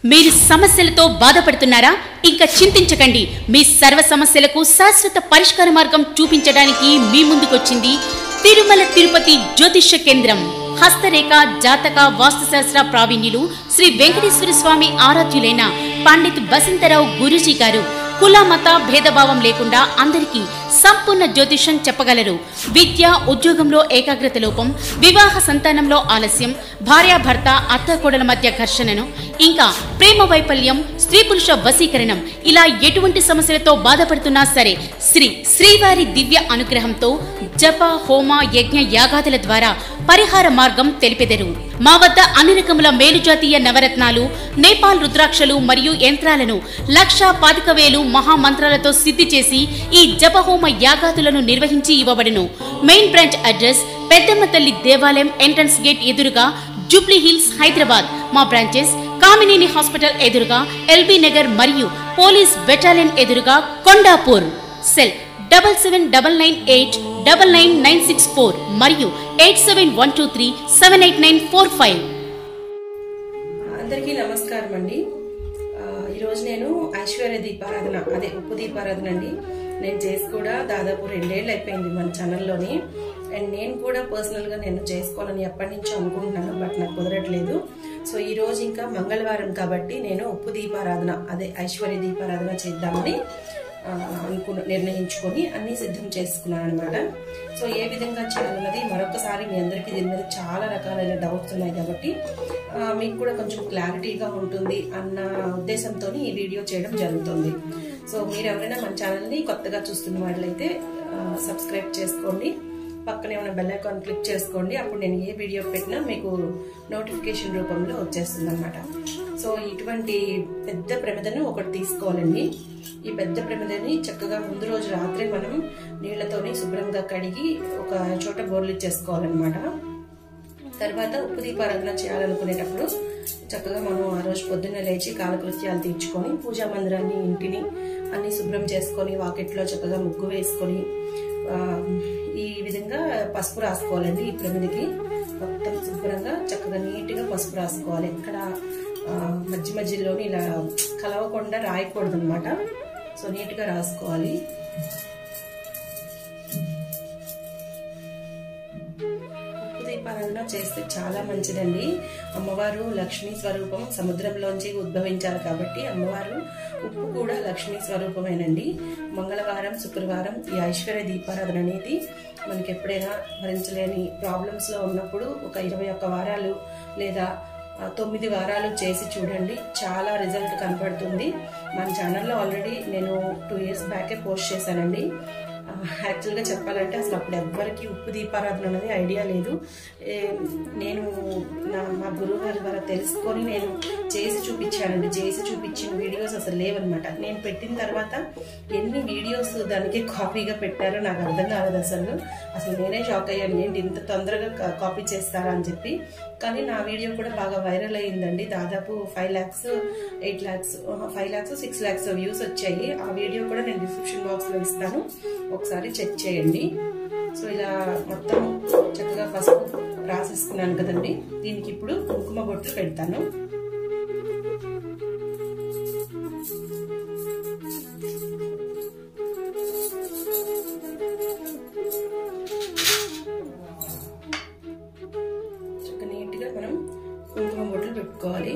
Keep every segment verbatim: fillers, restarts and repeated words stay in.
మీరు సమస్యలతో బాధపడుతున్నారా? ఇంకా చింతించకండి. మీ సర్వ సమస్యలకు శాశ్వత పరిష్కార మార్గం చూపించడానికి మీ ముందుకొచ్చింది తిరుమల తిరుపతి జ్యోతిష్య కేంద్రం. హస్తరేఖ, జాతక, వాస్తుశాస్త్ర ప్రావీణ్యులు శ్రీ వెంకటేశ్వర స్వామి ఆరాధ్యులైన పండిత్ బసంతరావు గురూజీ గారు కుల మత భేదభావం లేకుండా అందరికీ సంపూర్ణ జ్యోతిషం చెప్పగలరు. విద్య, ఉద్యోగంలో ఏకాగ్రత లోపం, వివాహ సంతానంలో ఆలస్యం, భార్యాభర్త అత్తకోడల మధ్య ఘర్షణను, ఇంకా ప్రేమ వైఫల్యం, స్త్రీ పురుష వశీకరణం, ఇలా ఎటువంటి సమస్యలతో బాధపడుతున్నా సరే శ్రీ శ్రీవారి దివ్య అనుగ్రహంతో జప, హోమ, యజ్ఞ, యాగాదుల ద్వారా పరిహార మార్గం తెలిపెదరు. మా వద్ద అన్ని రకముల మేలుజాతీయ నవరత్నాలు, నేపాల్ రుద్రాక్షలు మరియు యంత్రాలను లక్షా పాతిక వేలు మహామంత్రాలతో సిద్ధి చేసి ఈ జప, హోమ, యాగాదులను నిర్వహించి ఇవ్వబడును. Main branch address Peddamma Talli దేవాలయం ఎంట్రన్స్ గేట్ ఎదురుగా, జూబ్లీ హిల్స్, హైదరాబాద్. మా బ్రాంచెస్ కామినేని హాస్పిటల్ ఎదురుగా, ఎల్బీ నగర్ మరియు పోలీస్ బెటాలియన్ ఎదురుగా, Kondapur. Cell double seven double nine eight double nine nine six four మరియు eight seven one two three seven eight nine four five. అందరికీ నమస్కారం అండి. ఈరోజు నేను ఐశ్వర్య దీపారాధన, అదే ఉప్పు దీపారాధన అండి, నేను చేసి కూడా దాదాపు రెండేళ్ళు అయిపోయింది మన ఛానల్లోని. అండ్ నేను కూడా పర్సనల్గా నేను చేసుకోవాలని ఎప్పటి నుంచో అనుకుంటున్నాను, బట్ నాకు కుదరట్లేదు. సో ఈరోజు ఇంకా మంగళవారం కాబట్టి నేను ఉప్పు దీపారాధన, అదే ఐశ్వర్య దీపారాధన చేద్దామని అనుకు నిర్ణయించుకొని అన్నీ సిద్ధం చేసుకున్నాను అనమాట. సో ఏ విధంగా చేయాలన్నది మరొకసారి మీ అందరికీ దీని మీద చాలా రకాలైన డౌట్స్ ఉన్నాయి కాబట్టి మీకు కూడా కొంచెం క్లారిటీగా ఉంటుంది అన్న ఉద్దేశంతో ఈ వీడియో చేయడం జరుగుతుంది. సో మీరు ఎవరైనా మన ఛానల్ని కొత్తగా చూస్తున్న వాళ్ళైతే సబ్స్క్రైబ్ చేసుకోండి, పక్కనే ఉన్న బెల్ ఐకాన్ క్లిక్ చేసుకోండి. అప్పుడు నేను ఏ వీడియో పెట్టినా మీకు నోటిఫికేషన్ రూపంలో వచ్చేస్తుంది అనమాట. సో ఇటువంటి పెద్ద ప్రమిదను ఒకటి తీసుకోవాలండి. ఈ పెద్ద ప్రమిదని చక్కగా ముందు రోజు రాత్రి మనం నీళ్లతోని శుభ్రంగా కడిగి ఒక చోట బోర్లు చేసుకోవాలన్నమాట. తర్వాత ఉప్పు దీపారాధన చేయాలనుకునేటప్పుడు చక్కగా మనం ఆ రోజు పొద్దున్న లేచి కాలకృత్యాలు తీర్చుకొని పూజా మందిరాన్ని, ఇంటిని అన్ని శుభ్రం చేసుకొని వాకిట్లో చక్కగా ముగ్గు వేసుకొని ఈ విధంగా పసుపు రాసుకోవాలండి. ఈ ప్రమిదికి మొత్తం శుభ్రంగా చక్కగా నీట్గా పసుపు రాసుకోవాలి. ఇక్కడ మధ్య మధ్యలోని ఇలా కలవకుండా రాయకూడదు అనమాట. సో నీట్గా రాసుకోవాలి. ఉప్పు దీపారాధన చేస్తే చాలా మంచిదండి. అమ్మవారు లక్ష్మీ స్వరూపం, సముద్రంలోంచి ఉద్భవించారు కాబట్టి అమ్మవారు ఉప్పు కూడా లక్ష్మీ స్వరూపమేనండి. మంగళవారం, శుక్రవారం ఈ ఐశ్వర్య దీపారాధన అనేది మనకి ఎప్పుడైనా భరించలేని ప్రాబ్లమ్స్ లో ఉన్నప్పుడు ఒక ఇరవై ఒక్క వారాలు లేదా తొమ్మిది వారాలు చేసి చూడండి, చాలా రిజల్ట్ కనపడుతుంది. మన ఛానల్లో ఆల్రెడీ నేను టూ ఇయర్స్ బ్యాకే పోస్ట్ చేశానండి. యాక్చువల్గా చెప్పాలంటే అసలు అప్పుడు ఎవ్వరికి ఉప్పు దీపారాధన అనేది ఐడియా లేదు. నేను నా మా గురువు గారి ద్వారా తెలుసుకొని నేను చేసి చూపించానండి. చేసి చూపించిన వీడియోస్ అసలు లేవన్నమాట. నేను పెట్టిన తర్వాత ఎన్ని వీడియోస్ దానికి కాపీగా పెట్టారో నాకు అర్థం కాలేదు. అసలు అసలు నేనే షాక్ అయ్యాను, ఏంటి ఇంత తొందరగా కాపీ చేస్తారా అని చెప్పి. కానీ నా వీడియో కూడా బాగా వైరల్ అయ్యిందండి. దాదాపు five lakhs eight lakhs five lakhs six lakhs views వచ్చాయి. ఆ వీడియో కూడా నేను డిస్క్రిప్షన్ బాక్స్ లో ఇస్తాను, ఒకసారి చెక్ చేయండి. సో ఇలా మొత్తం చక్కగా పసుపు రాసేసుకున్నాను కదండి. దీనికి ఇప్పుడు కుంకుమ బొట్లు పెడతాను. చక్కగా నీట్గా మనం కుంకుమ బొట్లు పెట్టుకోవాలి.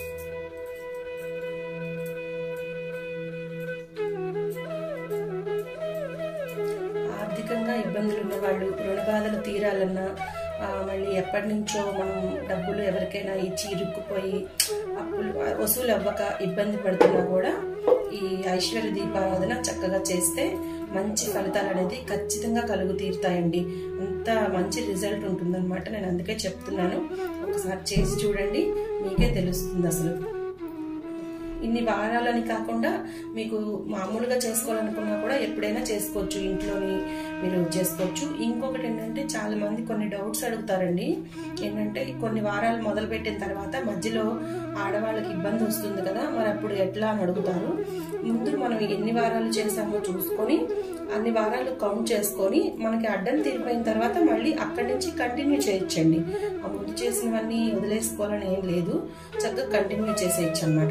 ఆర్థికంగా ఇబ్బందులు ఉన్న వాళ్ళు, రుణ బాధలు తీరాలన్నా, మళ్ళీ ఎప్పటి నుంచో మనం డబ్బులు ఎవరికైనా ఇచ్చి ఇరుక్కుపోయి అప్పులు వసూలు అవ్వక ఇబ్బంది పడుతున్నా కూడా ఈ ఐశ్వర్య దీపారాధన చక్కగా చేస్తే మంచి ఫలితాలు అనేది ఖచ్చితంగా కలుగు తీరుతాయండి. అంత మంచి రిజల్ట్ ఉంటుందన్నమాట. నేను అందుకే చెప్తున్నాను, ఒకసారి చేసి చూడండి, మీకే తెలుస్తుంది. అసలు ఇన్ని వారాలని కాకుండా మీకు మామూలుగా చేసుకోవాలనుకున్నా కూడా ఎప్పుడైనా చేసుకోవచ్చు, ఇంట్లోని మీరు చేసుకోవచ్చు. ఇంకొకటి ఏంటంటే చాలా మంది కొన్ని డౌట్స్ అడుగుతారండి. ఏంటంటే కొన్ని వారాలు మొదలు పెట్టిన తర్వాత మధ్యలో ఆడవాళ్ళకి ఇబ్బంది వస్తుంది కదా, మరి అప్పుడు ఎట్లా అని అడుగుతారు. ముందు మనం ఎన్ని వారాలు చేసామో చూసుకొని అన్ని వారాలు కౌంట్ చేసుకొని మనకి అడ్డం తీరిపోయిన తర్వాత మళ్ళీ అక్కడి నుంచి కంటిన్యూ చేయొచ్చండి. ఆ ముందు చేసినవన్నీ వదిలేసుకోవాలని ఏం లేదు, చక్కగా కంటిన్యూ చేసేయచ్చు అనమాట.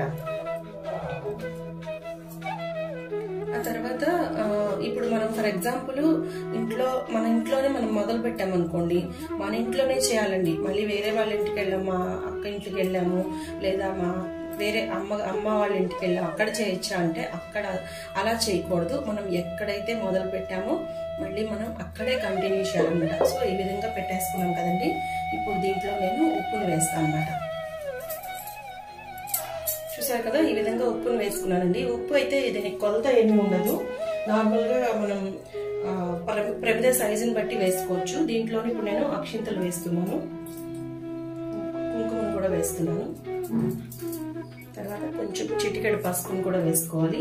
ఆ తర్వాత ఇప్పుడు మనం ఫర్ ఎగ్జాంపుల్ ఇంట్లో మన ఇంట్లోనే మనం మొదలు పెట్టామనుకోండి, మన ఇంట్లోనే చేయాలండి. మళ్ళీ వేరే వాళ్ళ ఇంటికి వెళ్ళాము, మా అక్క ఇంటికి వెళ్ళాము, లేదా మా వేరే అమ్మ అమ్మ వాళ్ళ ఇంటికి వెళ్ళాము, అక్కడ చేయొచ్చా అంటే అక్కడ అలా చేయకూడదు. మనం ఎక్కడైతే మొదలు పెట్టామో మళ్ళీ మనం అక్కడే కంటిన్యూ చేయాలన్నమాట. సో ఈ విధంగా పెట్టేసుకున్నాం కదండి. ఇప్పుడు దీంట్లో నేను ఉప్పును వేస్తాను అన్నమాట. చూసారు కదా, ఈ విధంగా ఉప్పును వేసుకున్నానండి. ఉప్పు అయితే దీనికి కొలత ఏమీ ఉండదు, నార్మల్గా మనం ప్రమిద సైజుని బట్టి వేసుకోవచ్చు. దీంట్లోని ఇప్పుడు నేను అక్షింతలు వేస్తున్నాను, కుంకుమను కూడా వేస్తున్నాను. తర్వాత కొంచెం చిటికెడు పసుపును కూడా వేసుకోవాలి.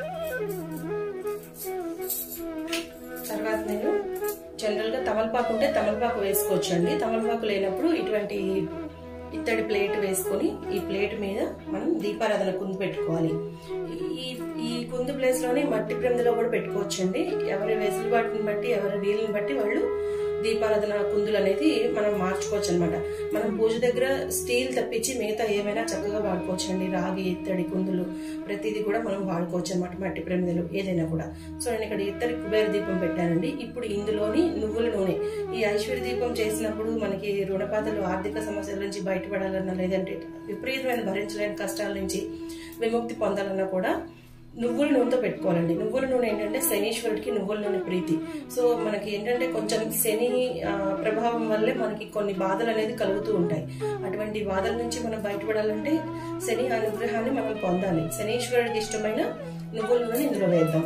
తర్వాత నేను జనరల్గా తమలపాకు ఉంటే తమలపాకు వేసుకోవచ్చు అండి. తమలపాకు లేనప్పుడు ఇటువంటి ఇత్తడి ప్లేట్ వేసుకొని ఈ ప్లేట్ మీద మనం దీపారాధన కుందు పెట్టుకోవాలి. ఈ ఈ కుందు ప్లేస్ లోనే మట్టి ప్రమిదలో కూడా పెట్టుకోవచ్చు అండి. ఎవరి వెసులుబాటుని బట్టి ఎవరి వీలుని బట్టి వాళ్ళు దీపారాధన కుందులు అనేది మనం మార్చుకోవచ్చు అనమాట. మనం పూజ దగ్గర స్టీల్ తప్పించి మిగతా ఏమైనా చక్కగా వాడుకోవచ్చు అండి. రాగి, ఇత్తడి కుందులు ప్రతిదీ కూడా మనం వాడుకోవచ్చు అనమాట, మట్టి ప్రమిదలు ఏదైనా కూడా. సో నేను ఇక్కడ ఇత్తడి కుబేర దీపం పెట్టానండి. ఇప్పుడు ఇందులోని నువ్వుల నూనె, ఈ ఐశ్వర్య దీపం చేసినప్పుడు మనకి రుణపాతలు, ఆర్థిక సమస్యల నుంచి బయటపడాలన్నా, లేదంటే విపరీతమైన భరించలేని కష్టాల నుంచి విముక్తి పొందాలన్నా కూడా నువ్వుల నూనెతో పెట్టుకోవాలండి. నువ్వుల నూనె ఏంటంటే శనీశ్వరుడికి నువ్వుల నూనె ప్రీతి. సో మనకి ఏంటంటే కొంచెం శని ప్రభావం వల్లే మనకి కొన్ని బాధలు అనేది కలుగుతూ ఉంటాయి. అటువంటి బాధల నుంచి మనం బయటపడాలంటే శని అనుగ్రహాన్ని మనం పొందాలి. శనీశ్వరుడికి ఇష్టమైన నువ్వుల నూనె ఇందులో వేద్దాం.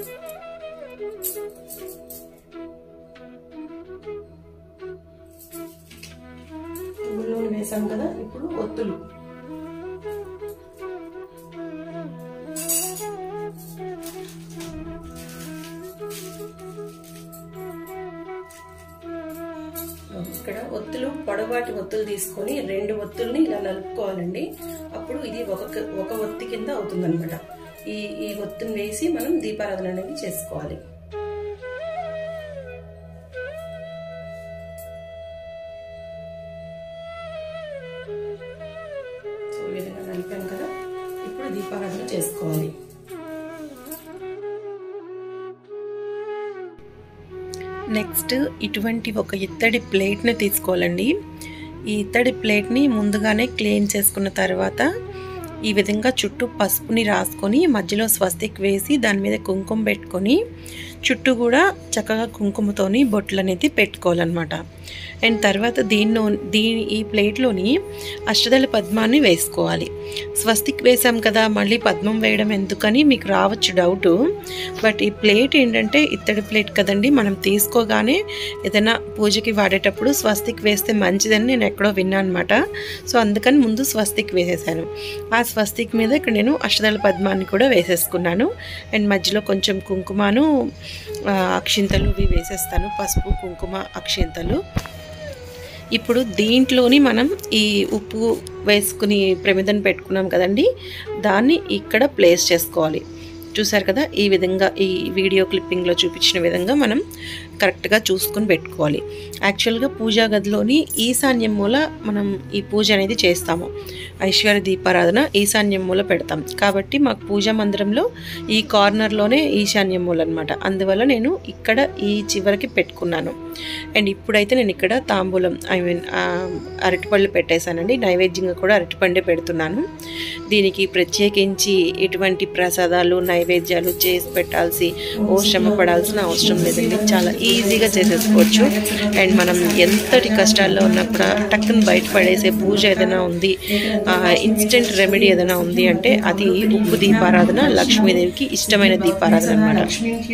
నువ్వుల నూనె వేసాం కదా, ఇప్పుడు ఒత్తులు. ఇక్కడ ఒత్తులు పొడవాటి ఒత్తులు తీసుకొని రెండు ఒత్తుల్ని ఇలా నలుపుకోవాలండి. అప్పుడు ఇది ఒక ఒక ఒత్తి కింద అవుతుంది అనమాట. ఈ ఈ ఒత్తుని వేసి మనం దీపారాధన అనేది చేసుకోవాలి. సో ఈ విధంగా నలిపాం కదా, ఇప్పుడు దీపారాధన చేసుకోవాలి. నెక్స్ట్ ఇటువంటి ఒక ఇత్తడి ప్లేట్ని తీసుకోవాలండి. ఈ ఇత్తడి ప్లేట్ని ముందుగానే క్లీన్ చేసుకున్న తర్వాత ఈ విధంగా చుట్టూ పసుపుని రాసుకొని మధ్యలో స్వస్తిక్ వేసి దాని మీద కుంకుమ పెట్టుకొని చుట్టూ కూడా చక్కగా కుంకుమతోని బొట్లు అనేది పెట్టుకోవాలన్నమాట. అండ్ తర్వాత దీనిలో దీని ఈ ప్లేట్లోని అష్టదళ పద్మాన్ని వేసుకోవాలి. స్వస్తిక్ వేసాం కదా, మళ్ళీ పద్మం వేయడం ఎందుకని మీకు రావచ్చు డౌటు. బట్ ఈ ప్లేట్ ఏంటంటే ఇత్తడి ప్లేట్ కదండి, మనం తీసుకోగానే ఏదైనా పూజకి వాడేటప్పుడు స్వస్తిక్ వేస్తే మంచిదని నేను ఎక్కడో విన్నాను అనమాట. సో అందుకని ముందు స్వస్తిక్ వేసేసాను. ఆ స్వస్తిక్ మీద ఇక్కడ నేను అష్టదళ పద్మాన్ని కూడా వేసేసుకున్నాను. అండ్ మధ్యలో కొంచెం కుంకుమను, అక్షింతలు ఇవి వేసేస్తాను, పసుపు, కుంకుమ, అక్షింతలు. ఇప్పుడు దీంట్లోని మనం ఈ ఉప్పు వేసుకుని ప్రమిదను పెట్టుకున్నాం కదండి, దాన్ని ఇక్కడ ప్లేస్ చేసుకోవాలి. చూసారు కదా, ఈ విధంగా ఈ వీడియో క్లిప్పింగ్లో చూపించిన విధంగా మనం కరెక్ట్గా చూసుకొని పెట్టుకోవాలి. యాక్చువల్గా పూజా గదిలోని ఈశాన్యం మూల మనం ఈ పూజ అనేది చేస్తాము. ఐశ్వర్య దీపారాధన ఈశాన్యం మూల పెడతాం కాబట్టి మాకు పూజా మందిరంలో ఈ కార్నర్లోనే ఈశాన్యం మూల అనమాట. అందువల్ల నేను ఇక్కడ ఈ చివరికి పెట్టుకున్నాను. అండ్ ఇప్పుడైతే నేను ఇక్కడ తాంబూలం ఐ మీన్ అరటిపళ్ళు పెట్టేశానండి. నైవేద్యంగా కూడా అరటిపండే పెడుతున్నాను. దీనికి ప్రత్యేకించి ఎటువంటి ప్రసాదాలు, నైవేద్యాలు చేసి పెట్టాల్సి ఓ శ్రమ పడాల్సిన అవసరం లేదండి. చాలా ఈజీగా చేసేసుకోవచ్చు. అండ్ మనం ఎంతటి కష్టాల్లో ఉన్నా కూడా టక్కున బయటపడేసే పూజ ఏదైనా ఉంది, ఇన్స్టెంట్ రెమెడీ ఏదైనా ఉంది అంటే అది ఉప్పు దీపారాధన, లక్ష్మీదేవికి ఇష్టమైన దీపారాధన అనమాట.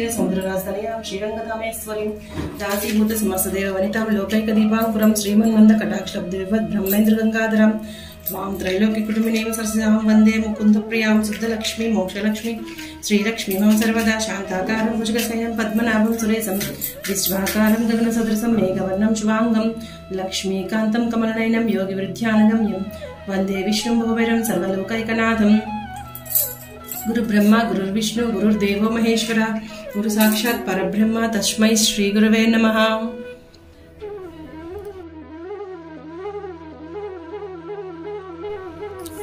శ్రీమన్మంద కటాక్షబ్దేవద్ బ్రహ్మేంద్ర గంగాధరం स्वाम त्रैलोक्य कुटुंबिनीं सरसां वंदे मुकुंद प्रियां सिद्धलक्ष्मी मोक्षलक्ष्मी श्रीलक्ष्मी मम सर्वदा शांताकारं भुजगशयनं पद्मनाभं सुरेशं विश्वाकारं गगनसदृशं मेघवर्णं शुभांगं लक्ष्मीकान्तं कमलनयनं योगिवृद्ध्यानगम्यं वंदे विष्णुं भुवैरं सर्वलोकैकनाथं गुरु ब्रह्मा गुरुर्विष्णु गुरुर्देवो महेश्वरा गुरु साक्षात् परब्रह्म तस्मै श्री गुरवे नमः।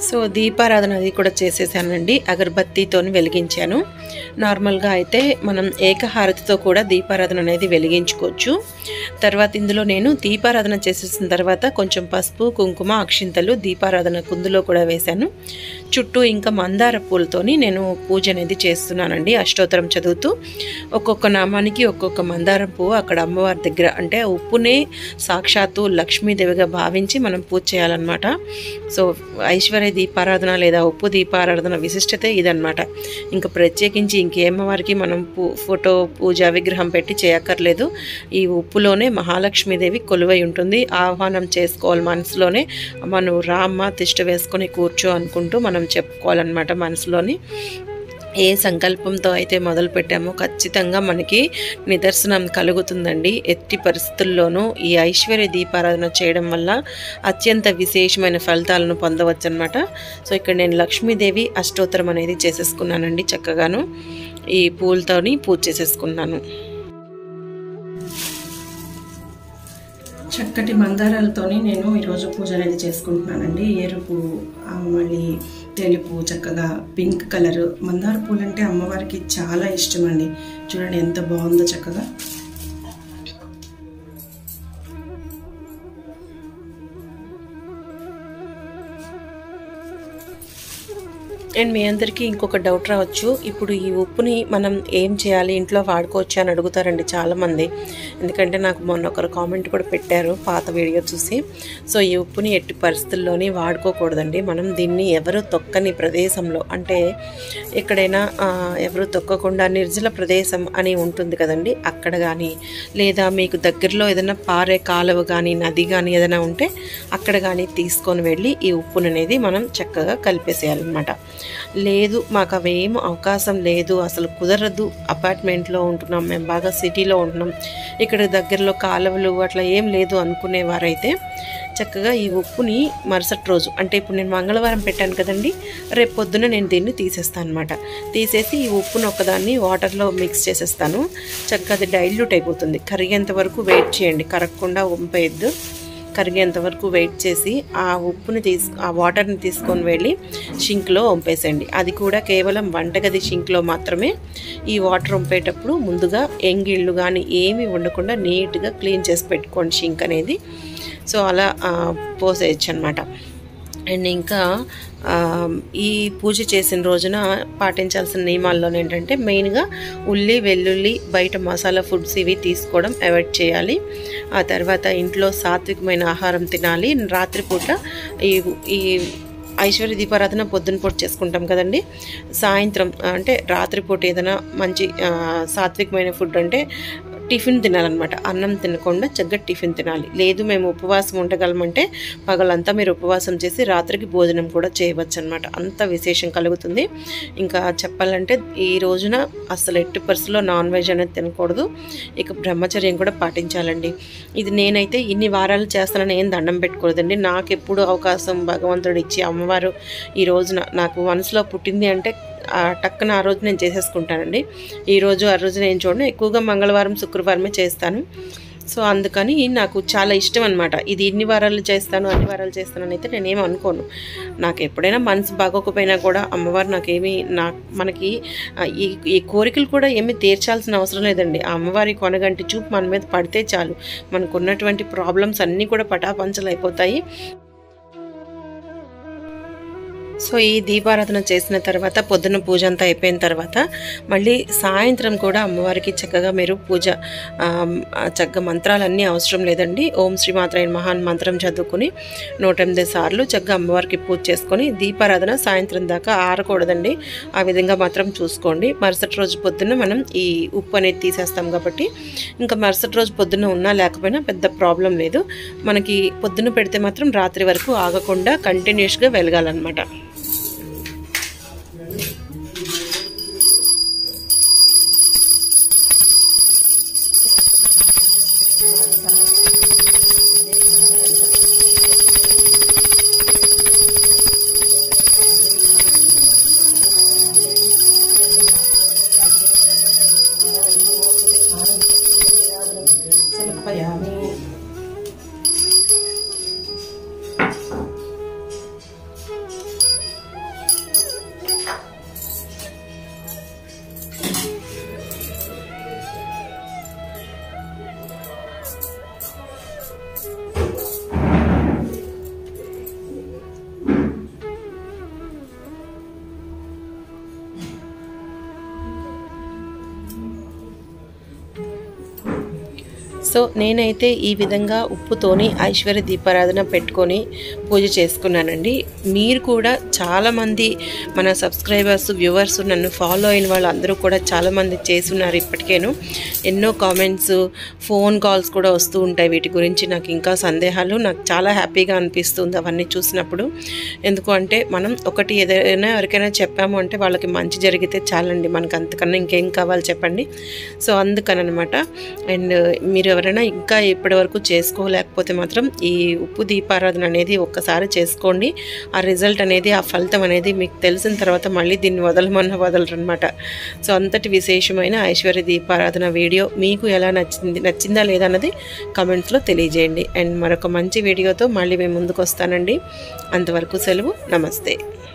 సో దీపారాధన అది కూడా చేసేసానండి. అగరబత్తితో వెలిగించాను. నార్మల్గా అయితే మనం ఏకహారతితో కూడా దీపారాధన అనేది వెలిగించుకోవచ్చు. తర్వాత ఇందులో నేను దీపారాధన చేసేసిన తర్వాత కొంచెం పసుపు, కుంకుమ, అక్షింతలు దీపారాధన కుందులో కూడా వేశాను. చుట్టూ ఇంకా మందార పూలతోని నేను పూజ అనేది చేస్తున్నానండి. అష్టోత్తరం చదువుతూ ఒక్కొక్క నామానికి ఒక్కొక్క మందారం పువ్వు అక్కడ అమ్మవారి దగ్గర, అంటే ఉప్పునే సాక్షాత్తు లక్ష్మీదేవిగా భావించి మనం పూజ చేయాలన్నమాట. సో ఐశ్వర్య దీపారాధన లేదా ఉప్పు దీపారాధన విశిష్టతే ఇదన్నమాట. ఇంకా ప్రత్యేకించి ఇంకేమవారికి మనం పూ ఫోటో పూజ విగ్రహం పెట్టి చేయక్కర్లేదు. ఈ ఉప్పులోనే మహాలక్ష్మీదేవి కొలువై ఉంటుంది. ఆహ్వానం చేసుకోవాలి మనసులోనే. మనం రామ్మ తిష్ట వేసుకొని కూర్చో అనుకుంటూ మనం చెప్పుకోవాలన్నమాట మనసులోని. ఏ సంకల్పంతో అయితే మొదలు పెట్టామో ఖచ్చితంగా మనకి నిదర్శనం కలుగుతుందండి. ఎట్టి పరిస్థితుల్లోనూ ఈ ఐశ్వర్య దీపారాధన చేయడం వల్ల అత్యంత విశేషమైన ఫలితాలను పొందవచ్చు అనమాట. సో ఇక్కడ నేను లక్ష్మీదేవి అష్టోత్తరం అనేది చేసేసుకున్నానండి. చక్కగాను ఈ పూలతోని పూజ చేసేసుకున్నాను. చక్కటి మందారాలతోని నేను ఈరోజు పూజ అనేది చేసుకుంటున్నానండి. ఎరుపు, మళ్ళీ తెలుపు, చక్కగా పింక్ కలర్ మందార పూలు అంటే అమ్మవారికి చాలా ఇష్టం అండి. చూడండి ఎంత బాగుందో చక్కగా. అండ్ మీ అందరికీ ఇంకొక డౌట్ రావచ్చు, ఇప్పుడు ఈ ఉప్పుని మనం ఏం చేయాలి, ఇంట్లో వాడుకోవచ్చు అని అడుగుతారండి చాలామంది. ఎందుకంటే నాకు మొన్న ఒకరు కామెంట్ కూడా పెట్టారు పాత వీడియో చూసి. సో ఈ ఉప్పుని ఎట్టి పరిస్థితుల్లోని వాడుకోకూడదండి. మనం దీన్ని ఎవరు తొక్కని ప్రదేశంలో, అంటే ఎక్కడైనా ఎవరు తొక్కకుండా నిర్జల ప్రదేశం అని ఉంటుంది కదండి, అక్కడ కానీ, లేదా మీకు దగ్గరలో ఏదైనా పారే కాలువ కానీ నది కానీ ఏదైనా ఉంటే అక్కడ కానీ తీసుకొని వెళ్ళి ఈ ఉప్పును అనేది మనం చక్కగా కలిపేసేయాలన్నమాట. లేదు మాకు అవేం అవకాశం లేదు, అసలు కుదరదు, అపార్ట్మెంట్లో ఉంటున్నాం మేము, బాగా సిటీలో ఉంటున్నాం, ఇక్కడ దగ్గరలో కాలువలు అట్లా ఏం లేదు అనుకునేవారైతే చక్కగా ఈ ఉప్పుని మరుసటి రోజు, అంటే ఇప్పుడు నేను మంగళవారం పెట్టాను కదండి, రేపు పొద్దున నేను దీన్ని తీసేస్తాను అనమాట. తీసేసి ఈ ఉప్పును ఒకదాన్ని వాటర్లో మిక్స్ చేసేస్తాను. చక్కగా అది డైల్యూట్ అయిపోతుంది. కరిగేంత వరకు వెయిట్ చేయండి, కరగకుండా వంపేయద్దు. కరిగేంత వరకు వెయిట్ చేసి ఆ ఉప్పుని తీసు ఆ వాటర్ని తీసుకొని వెళ్ళి షింక్లో వంపేసండి. అది కూడా కేవలం వంటగది షింక్లో మాత్రమే. ఈ వాటర్ వంపేటప్పుడు ముందుగా ఎంగిళ్ళు కానీ ఏమీ ఉండకుండా నీట్గా క్లీన్ చేసి పెట్టుకోండి షింక్ అనేది. సో అలా పోసేయచ్చు అనమాట. అండ్ ఇంకా ఈ పూజ చేసిన రోజున పాటించాల్సిన నియమాల్లో ఏంటంటే మెయిన్గా ఉల్లి, వెల్లుల్లి, బయట మసాలా ఫుడ్స్ ఇవి తీసుకోవడం అవాయిడ్ చేయాలి. ఆ తర్వాత ఇంట్లో సాత్వికమైన ఆహారం తినాలి. రాత్రిపూట ఈ ఈ ఐశ్వర్య దీపారాధన పొద్దున పూట చేసుకుంటాం కదండి, సాయంత్రం అంటే రాత్రిపూట ఏదైనా మంచి సాత్వికమైన ఫుడ్ అంటే టిఫిన్ తినాలన్నమాట. అన్నం తినకుండా చక్కగా టిఫిన్ తినాలి. లేదు మేము ఉపవాసం ఉండగలమంటే పగలంతా మీరు ఉపవాసం చేసి రాత్రికి భోజనం కూడా చేయవచ్చు అనమాట. అంత విశేషం కలుగుతుంది. ఇంకా చెప్పాలంటే ఈ రోజున అసలు ఎట్టి పరిస్థితుల్లో నాన్ వెజ్ అనేది తినకూడదు. ఇక బ్రహ్మచర్యం కూడా పాటించాలండి. ఇది నేనైతే ఇన్ని వారాలు చేస్తానని ఏం దండం పెట్టుకోలేదండి. నాకు ఎప్పుడు అవకాశం భగవంతుడు ఇచ్చి అమ్మవారు ఈ రోజున నాకు మనసులో పుట్టింది అంటే టక్కున ఆ రోజు నేను చేసేసుకుంటానండి. ఈరోజు ఆ రోజు నేను చూడను, ఎక్కువగా మంగళవారం శుక్రవారమే చేస్తాను. సో అందుకని నాకు చాలా ఇష్టం అనమాట. ఇది ఇన్ని వారాలు చేస్తాను అన్ని వారాలు చేస్తానని అయితే నేనేం అనుకోను. నాకు ఎప్పుడైనా మనసు బాగోకపోయినా కూడా అమ్మవారు నాకేమీ నా మనకి ఈ ఈ కోరికలు కూడా ఏమీ తీర్చాల్సిన అవసరం లేదండి. ఆ అమ్మవారి కొనగంటి చూపు మన మీద పడితే చాలు, మనకు ఉన్నటువంటి ప్రాబ్లమ్స్ అన్నీ కూడా పటాపంచలు అయిపోతాయి. సో ఈ దీపారాధన చేసిన తర్వాత పొద్దున్న పూజ అంతా అయిపోయిన తర్వాత మళ్ళీ సాయంత్రం కూడా అమ్మవారికి చక్కగా మీరు పూజ చక్కగా మంత్రాలన్నీ అవసరం లేదండి. ఓం శ్రీ మాత్రాయ నమః మంత్రం చదువుకొని నూట ఎనిమిది సార్లు చక్కగా అమ్మవారికి పూజ చేసుకొని దీపారాధన సాయంత్రం దాకా ఆరకూడదండి. ఆ విధంగా మాత్రం చూసుకోండి. మరుసటి రోజు పొద్దున్న మనం ఈ ఉప్పు అనేది తీసేస్తాం కాబట్టి ఇంకా మరుసటి రోజు పొద్దున్న ఉన్నా లేకపోయినా పెద్ద ప్రాబ్లం లేదు. మనకి పొద్దున్న పెడితే మాత్రం రాత్రి వరకు ఆగకుండా కంటిన్యూస్గా వెలగాలన్నమాట. సో నేనైతే ఈ విధంగా ఉప్పుతోని ఐశ్వర్య దీపారాధన పెట్టుకొని పూజ చేసుకున్నానండి. మీరు కూడా చాలామంది మన సబ్స్క్రైబర్స్ వ్యూవర్స్ నన్ను ఫాలో అయిన వాళ్ళు అందరూ కూడా చాలామంది చేస్తున్నారు. ఇప్పటికేను ఎన్నో కామెంట్స్ ఫోన్ కాల్స్ కూడా వస్తూ ఉంటాయి. వీటి గురించి నాకు ఇంకా సందేహాలు. నాకు చాలా హ్యాపీగా అనిపిస్తుంది అవన్నీ చూసినప్పుడు. ఎందుకు అంటే మనం ఒకటి ఏదైనా ఎవరికైనా చెప్పాము అంటే వాళ్ళకి మంచి జరిగితే చాలండి, మనకు అంతకన్నా ఇంకేం కావాలి చెప్పండి. సో అందుకని అనమాట. అండ్ మీరు ఎవరైనా ఇంకా ఇప్పటి వరకు చేసుకోలేకపోతే మాత్రం ఈ ఉప్పు దీపారాధన అనేది ఒక్కసారి చేసుకోండి. ఆ రిజల్ట్ అనేది ఆ ఫలితం అనేది మీకు తెలిసిన తర్వాత మళ్ళీ దీన్ని వదలమన్నా వదలరు అనమాట. సో అంతటి విశేషమైన ఐశ్వర్య దీపారాధన వీడియో మీకు ఎలా నచ్చింది నచ్చిందా లేదా అన్నది కామెంట్స్లో తెలియజేయండి. అండ్ మరొక మంచి వీడియోతో మళ్ళీ మేము ముందుకు వస్తానండి. అంతవరకు సెలవు. నమస్తే.